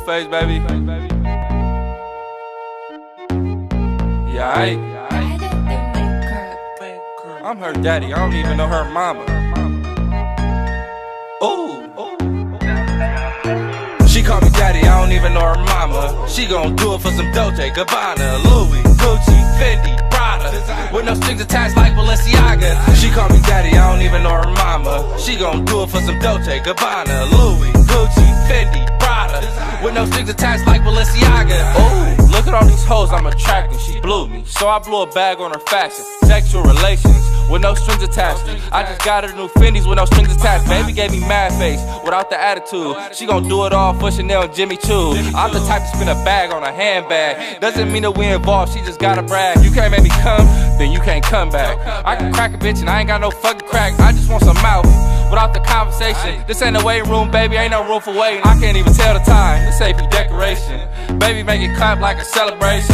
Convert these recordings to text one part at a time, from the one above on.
Blueface, baby. Yeah, I'm her daddy, I don't even know her mama. Ooh. She call me daddy, I don't even know her mama. She gon' do it for some Dolce, Gabbana, Louis, Gucci, Fendi, Prada, with no strings attached like Balenciaga. She call me daddy, I don't even know her mama. She gon' do it for some Dolce, Gabbana, Louis, Gucci, Fendi, Prada, with no strings attached like Balenciaga. Ooh, look at all these hoes I'm attracting, she blew me. So I blew a bag on her fashion, sexual relations with no strings attached. I just got her new Fendi's with no strings attached. Baby gave me mad face without the attitude. She gon' do it all for Chanel and Jimmy Choo. I'm the type to spin a bag on a handbag. Doesn't mean that we involved, she just gotta brag. You can't make me come, then you can't come back. I can crack a bitch and I ain't got no fucking crack. I just want some mouth without the conversation. This ain't a waiting room, baby, ain't no room for waiting. I can't even tell the time, this ain't for decoration. Baby, make it clap like a celebration.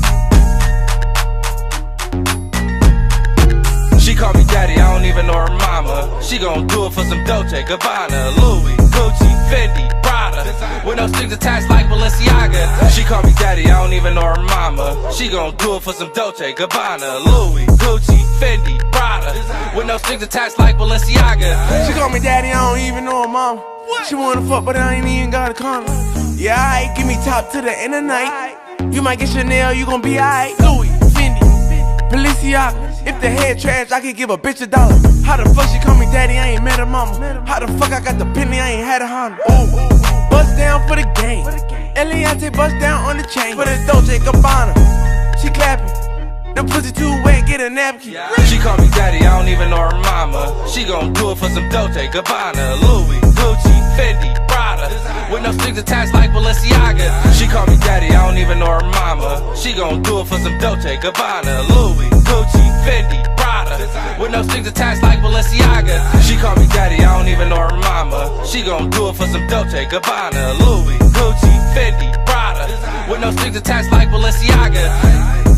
She call me daddy, I don't even know her mama. She gon' do it for some Dolce, Gabbana, Louis, Gucci, Fendi, Prada, with no strings attached like Balenciaga. She call me daddy, I don't even know her mama. She gon' do it for some Dolce, Gabbana, Louis, Gucci, Fendi, Prada, with no strings attached like Balenciaga. She call me daddy, I don't even know her mama. She wanna fuck, but I ain't even got a condom. Yeah, alright, give me top to the end of the night. You might get Chanel, you gon' be alright. Louis, Fendi, Balenciaga. If the head trash, I could give a bitch $1. How the fuck she call me daddy, I ain't met her mama. How the fuck I got the penny, I ain't had a Honda. Ooh, bust down for the game. Eliante bust down on the chain. For the Dolce Gabbana, she clapping. Them pussy too wet, get a napkin. She call me daddy, I don't even know her mama. She gon' do it for some Dolce, Gabbana, Louis, Gucci, Fendi, Prada, with no strings attached like Balenciaga. She call me daddy, I don't even know her mama. She gon' do it for some Dolce, Gabbana, Louis, Gucci, Fendi, Prada, with no strings attached like Balenciaga. She call me daddy, I don't even know her mama. She gon' do it for some Dolce, Gabbana, Louis, Gucci, Fendi, Prada, with no strings attached like Balenciaga.